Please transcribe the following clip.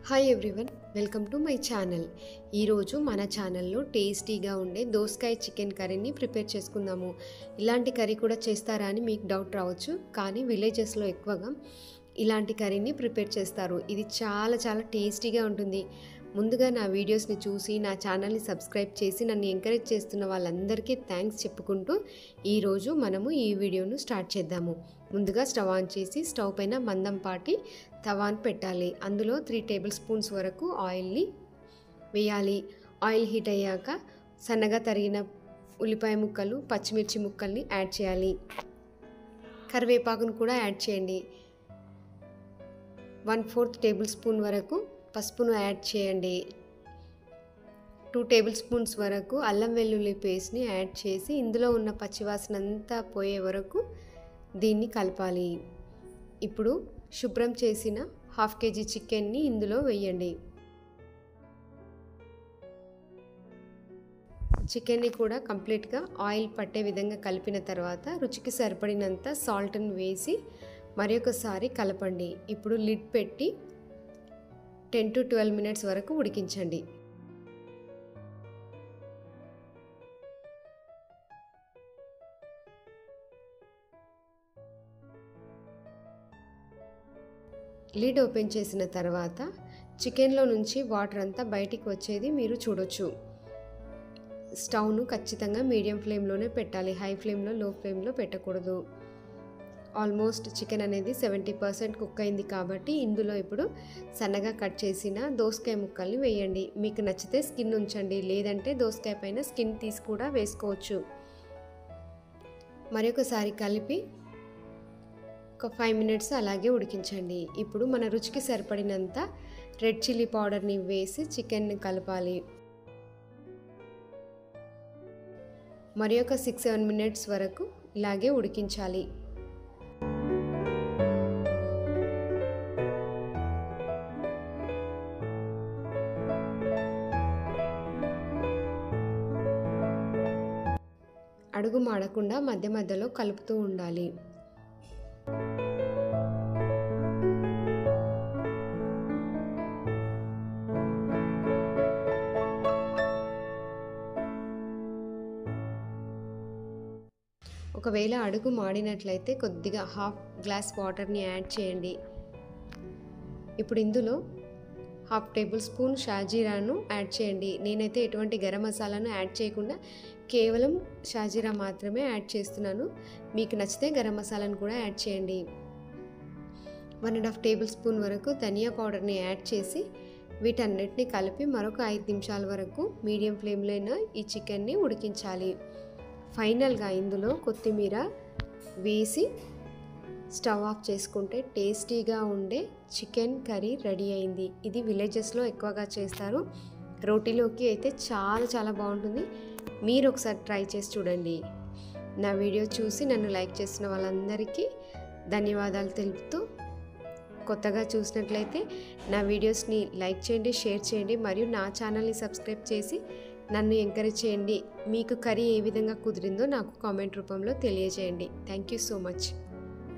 Hi everyone, welcome to my channel. ఈరోజు మన ఛానల్లో టేస్టీగా ఉండే దోసకాయ చికెన్ కర్రీని ప్రిపేర్ చేసుకుందాము. ఇలాంటి కర్రీ కూడా చేస్తారా అని మీకు డౌట్ రావచ్చు, కానీ విలేజెస్లో ఎక్కువగా ఇలాంటి కర్రీని ప్రిపేర్ చేస్తారు. ఇది చాలా టేస్టీగా ఉంటుంది. ముందుగా నా వీడియోస్ని చూసి నా ఛానల్ని సబ్స్క్రైబ్ చేసి నన్ను ఎంకరేజ్ చేస్తున్న వాళ్ళందరికీ థ్యాంక్స్ చెప్పుకుంటూ ఈరోజు మనము ఈ వీడియోను స్టార్ట్ చేద్దాము. ముందుగా స్టవ్ ఆన్ చేసి స్టవ్ పైన మందంపాటి తవాను పెట్టాలి. అందులో 3 టేబుల్ స్పూన్స్ వరకు ఆయిల్ని వేయాలి. ఆయిల్ హీట్ అయ్యాక సన్నగా తరిగిన ఉల్లిపాయ ముక్కలు, పచ్చిమిర్చి ముక్కల్ని యాడ్ చేయాలి. కరివేపాకును కూడా యాడ్ చేయండి. 1/4 టేబుల్ స్పూన్ వరకు పసుపును యాడ్ చేయండి. 2 టేబుల్ స్పూన్స్ వరకు అల్లం వెల్లుల్లి పేస్ట్ని యాడ్ చేసి ఇందులో ఉన్న పచ్చివాసన అంతా పోయే వరకు దీన్ని కలపాలి. ఇప్పుడు శుభ్రం చేసిన 1/2 kg చికెన్ని ఇందులో వేయండి. చికెన్ని కూడా కంప్లీట్గా ఆయిల్ పట్టే విధంగా కలిపిన తర్వాత రుచికి సరిపడినంత సాల్ట్ని వేసి మరొకసారి కలపండి. ఇప్పుడు లిడ్ పెట్టి 10 to 12 minutes వరకు ఉడికించండి. లిడ్ ఓపెన్ చేసిన తర్వాత చికెన్లో నుంచి వాటర్ అంతా బయటికి వచ్చేది మీరు చూడొచ్చు. స్టవ్ను ఖచ్చితంగా మీడియం ఫ్లేమ్లోనే పెట్టాలి. హై ఫ్లేమ్లో, లో ఫ్లేమ్లో పెట్టకూడదు. ఆల్మోస్ట్ చికెన్ అనేది 70% కుక్ అయింది కాబట్టి ఇందులో ఇప్పుడు సన్నగా కట్ చేసిన దోసకాయ ముక్కల్ని వేయండి. మీకు నచ్చితే స్కిన్ ఉంచండి, లేదంటే దోసకాయ పైన స్కిన్ తీసి కూడా వేసుకోవచ్చు. మరొకసారి కలిపి ఒక 5 minutes అలాగే ఉడికించండి. ఇప్పుడు మన రుచికి సరిపడినంత రెడ్ చిల్లీ పౌడర్ని వేసి చికెన్ని కలపాలి. మరి ఒక 6-7 minutes వరకు ఇలాగే ఉడికించాలి. అడుగు మాడకుండా మధ్య మధ్యలో కలుపుతూ ఉండాలి. ఒకవేళ అడుగు మాడినట్లయితే కొద్దిగా 1/2 glass వాటర్ని యాడ్ చేయండి. ఇప్పుడు ఇందులో 1/2 టేబుల్ స్పూన్ షాజీరాను యాడ్ చేయండి. నేనైతే ఎటువంటి గరం మసాలాను యాడ్ చేయకుండా కేవలం షాజీరా మాత్రమే యాడ్ చేస్తున్నాను. మీకు నచ్చితే గరం మసాలాను కూడా యాడ్ చేయండి. 1.5 టేబుల్ స్పూన్ వరకు ధనియా పౌడర్ని యాడ్ చేసి వీటన్నిటిని కలిపి మరొక 5 నిమిషాల వరకు మీడియం ఫ్లేమ్లో ఈ చికెన్ని ఉడికించాలి. ఫైనల్గా ఇందులో కొత్తిమీర వేసి స్టవ్ ఆఫ్ చేసుకుంటే టేస్టీగా ఉండే చికెన్ కర్రీ రెడీ అయింది. ఇది విలేజెస్లో ఎక్కువగా చేస్తారు. రోటీలోకి అయితే చాలా బాగుంటుంది. మీరు ఒకసారి ట్రై చేసి చూడండి. నా వీడియో చూసి నన్ను లైక్ చేసిన వాళ్ళందరికీ ధన్యవాదాలు తెలుపుతూ, కొత్తగా చూసినట్లయితే నా వీడియోస్ని లైక్ చేయండి, షేర్ చేయండి, మరియు నా ఛానల్ని సబ్స్క్రైబ్ చేసి నన్ను ఎంకరేజ్ చేయండి. మీకు కర్రీ ఏ విధంగా కుదిరిందో నాకు కామెంట్ రూపంలో తెలియజేయండి. Thank you so much.